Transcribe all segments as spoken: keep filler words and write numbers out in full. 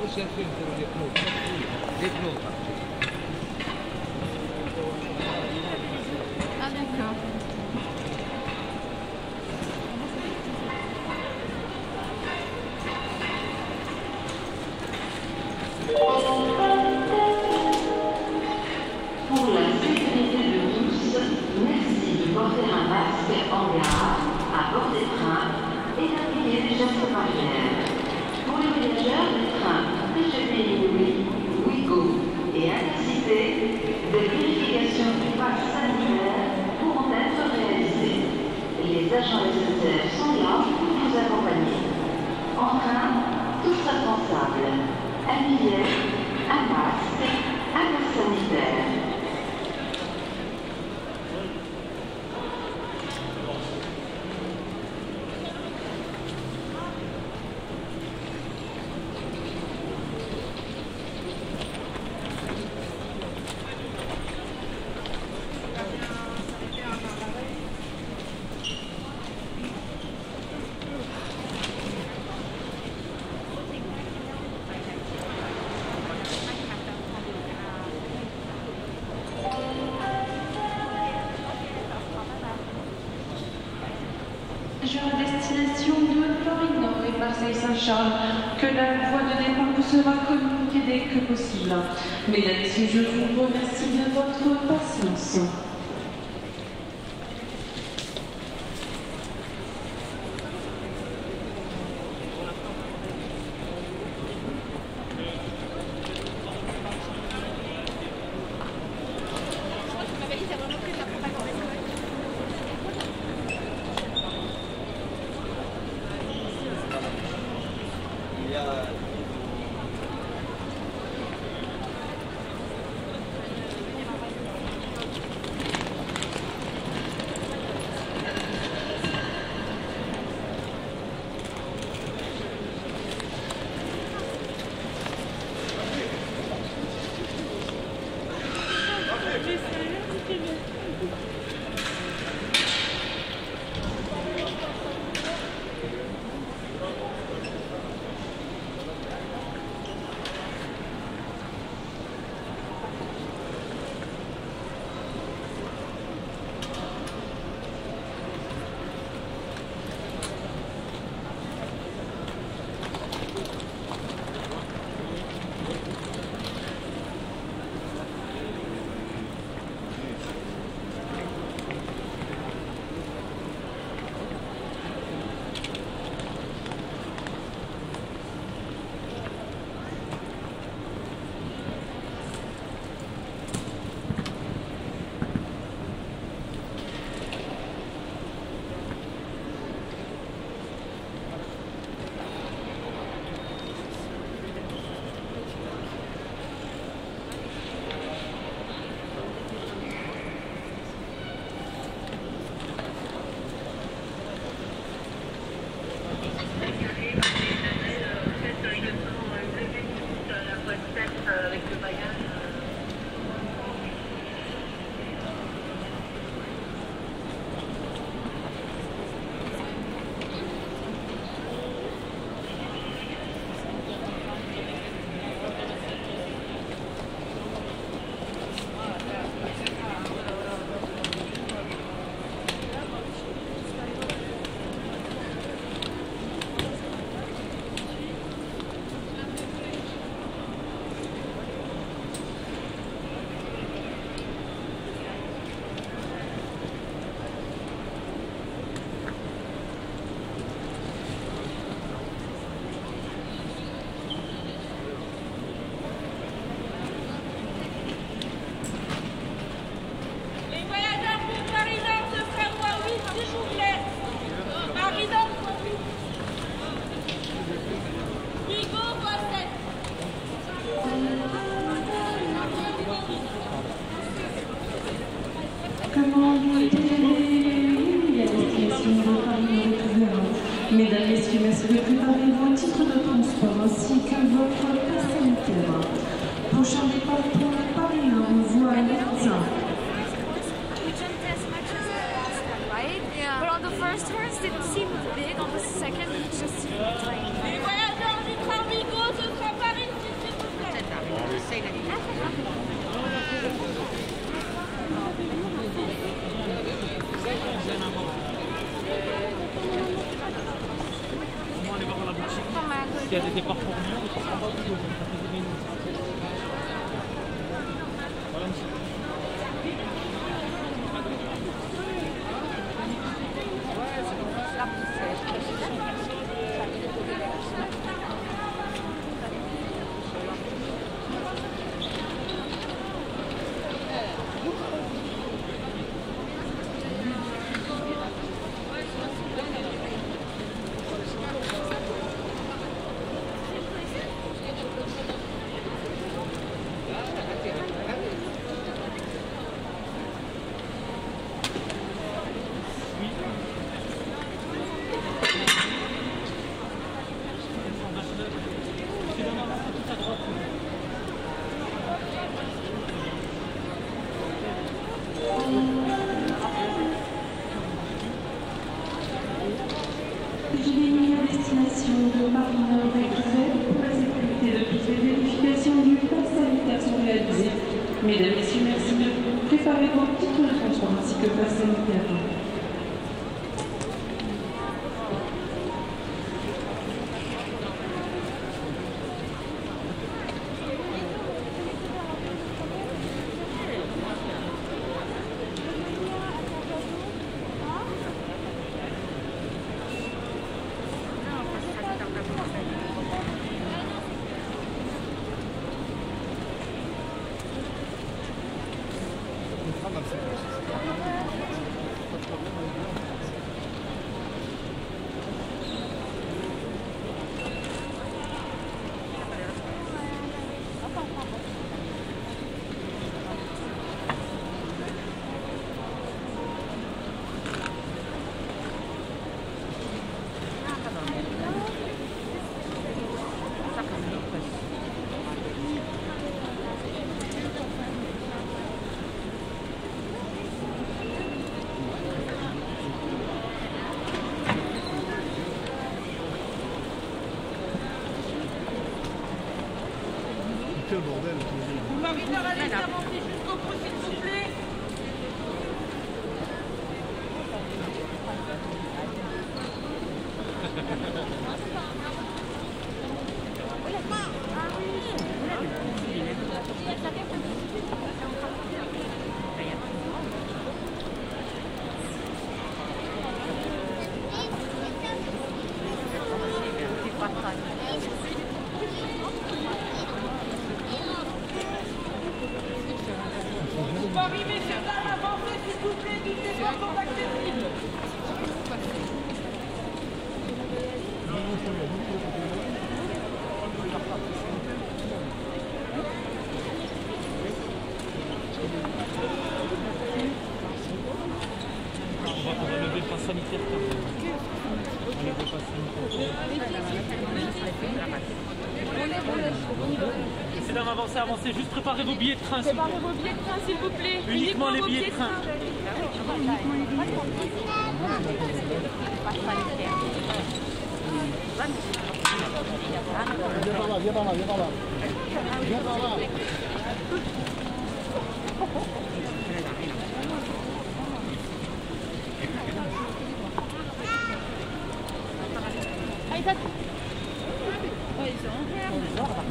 l'association pour les plots. Les plots. Ah d'accord. Pour la sécurité de tous, merci de porter un masque en gare, à bord des trains et d'appliquer les gestes barrières. Pour les voyageurs des trains T G V Inouï, Ouigo et Intercité, des vérifications du pass sanitaire pourront être réalisées. Les agents S N C F sont là pour vous accompagner. En train, tous responsables. Un billet, un masque, un pass sanitaire. À destination de Paris-Nord et Marseille-Saint-Charles, que la voie de départ vous sera communiquée dès que possible. Mesdames et messieurs, je vous remercie de votre patience. Mesdames, Messieurs, merci de préparer vos titres de transport ainsi que votre passe sanitaire. Prochain départ pour Paris-Nord, voie huit. Yeah. But on the first turns, it didn't seem big. On the second, it just seemed tiny. Les voyageurs du train Ouigo, ce sera Paris. qu'il y a des départs pour Lyon, mais ça ne sera pas plus haut. Ça fait des minutes. Voilà, monsieur. Mesdames, Messieurs, merci de préparer vos titres de transport ainsi que passe sanitaire. Quel bordel. Vous m'avez dit d'aller avancer jusqu'au bout, s'il vous plaît. Paris, messieurs, dames, avancez s'il vous plaît, toutes les voies sont accessibles. On va lever le pass sanitaire. On va lever le pass sanitaire. Essayez d'en avancer, avancez, juste préparez vos billets de train. Préparez vos billets de train, s'il vous plaît. Uniquement les billets de train. Viens par là, viens par là, viens par là. Viens par là. Allez, ça. Oh, ils sont en terre.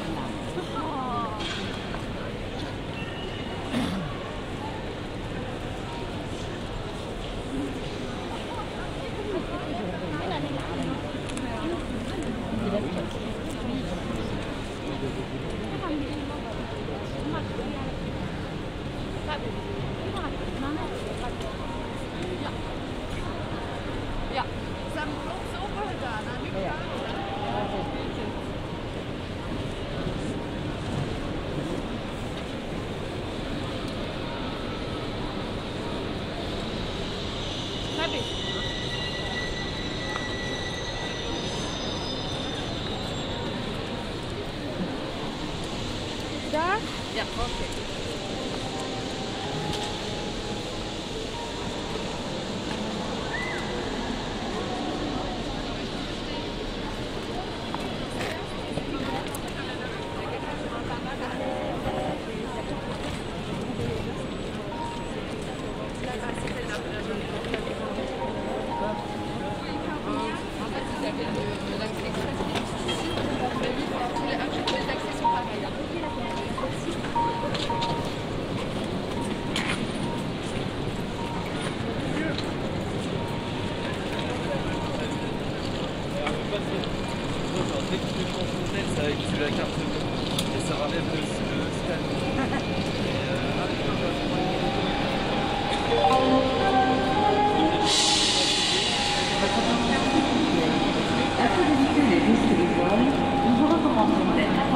Ja, sam so da, Da? Ja, okay. En fait, vous avez le, l'accès express. Dès que tu prends ton tête, ça active la carte bleue et ça relève le, le scan. Et, euh, Afin d'éviter les risques de vol, nous vous recommandons d'être